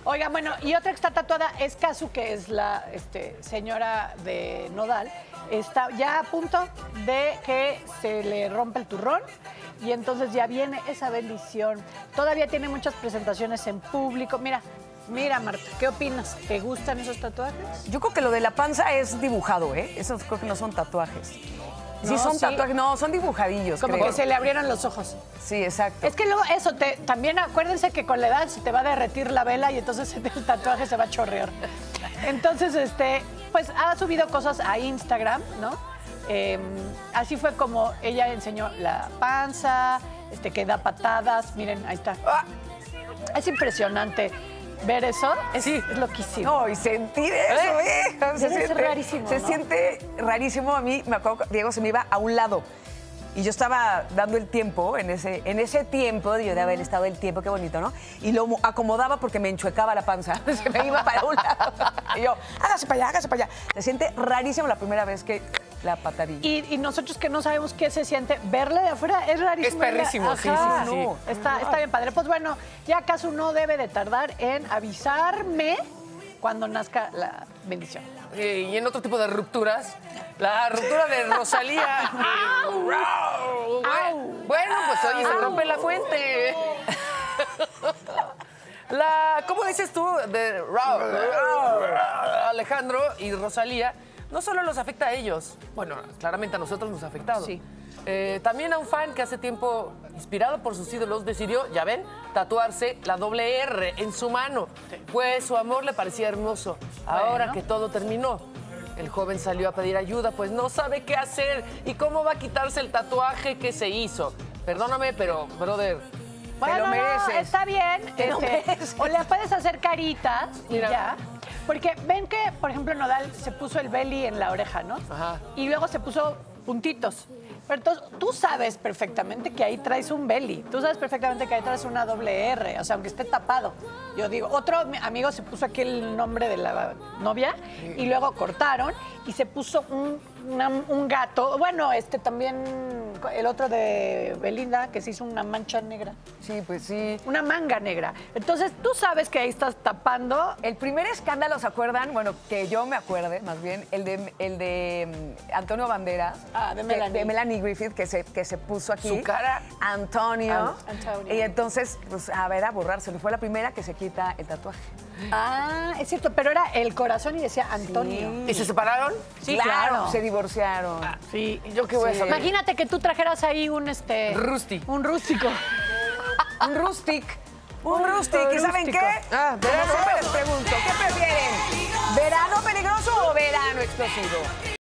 Oigan, bueno, y otra que está tatuada es Kazu, que es la señora de Nodal. Está ya a punto de que se le rompe el turrón y entonces ya viene esa bendición. Todavía tiene muchas presentaciones en público. Mira, Marta, ¿qué opinas? ¿Te gustan esos tatuajes? Yo creo que lo de la panza es dibujado, ¿eh? Esos creo que no son tatuajes. Sí, son tatuajes, no, son dibujadillos, Como creo. que se le abrieron los ojos. Sí, exacto. Es que luego eso, también acuérdense que con la edad se te va a derretir la vela y entonces el tatuaje se va a chorrear. Entonces, pues ha subido cosas a Instagram, ¿no? Así fue como ella enseñó la panza, que da patadas. Miren, ahí está. Es impresionante ver eso. Es loquísimo. No, y sentir eso, Es rarísimo, Se ¿no? siente rarísimo. A mí, me acuerdo, Diego se me iba a un lado. Y yo estaba dando el tiempo, en ese tiempo, yo daba el estado del tiempo, qué bonito, ¿no? Y lo acomodaba porque me enchuecaba la panza, se me iba para un lado. Y yo, hágase para allá. Se siente rarísimo la primera vez que la patadilla. Y nosotros que no sabemos qué se siente, verle de afuera es rarísimo. Es perrísimo, sí. No, está bien padre. Pues bueno, ya Kazu no debe de tardar en avisarme cuando nazca la bendición. Y en otro tipo de rupturas, la ruptura de Rosalía. Bueno, pues oye, se rompe la fuente. ¿Cómo dices tú? De Alejandro y Rosalía, no solo los afecta a ellos, bueno, claramente a nosotros nos ha afectado. Sí. También a un fan que hace tiempo, inspirado por sus ídolos, decidió, ya ven, tatuarse la doble R en su mano, pues su amor le parecía hermoso. Ahora que todo terminó, el joven salió a pedir ayuda, pues no sabe qué hacer y cómo va a quitarse el tatuaje que se hizo. Perdóname, pero, brother, Bueno, te lo mereces. no, está bien. Te lo mereces. O le puedes hacer caritas y Mira. ya. Porque ven que, por ejemplo, Nodal se puso el belly en la oreja, ¿no? Ajá. Y luego se puso puntitos. Pero entonces, tú sabes perfectamente que ahí traes un belly. Tú sabes perfectamente que ahí traes una doble R. O sea, aunque esté tapado. Yo digo, otro amigo se puso aquí el nombre de la novia y luego cortaron y se puso un gato. Bueno, también el otro de Belinda, que se hizo una mancha negra. Sí, pues sí. Una manga negra. Entonces, tú sabes que ahí estás tapando. El primer escándalo, ¿se acuerdan? Bueno, que yo me acuerde, más bien, el de Antonio Banderas. De Melanie. De Melanie Griffith, que se puso aquí. Su cara. Antonio. Antonio. Y entonces, pues, a ver, a borrárselo. Fue la primera que se quita el tatuaje. Ah, es cierto, pero era el corazón y decía Antonio. ¿y se separaron? Sí, claro. Se divorciaron. Sí. ¿Y yo qué voy a saber? Imagínate que tú trajeras ahí un Rusty. un rústico. Un rustic. Un rustic. ¿Y saben rústico. qué? Verano. Como siempre les pregunto, ¿qué prefieren? ¿Verano peligroso o verano explosivo?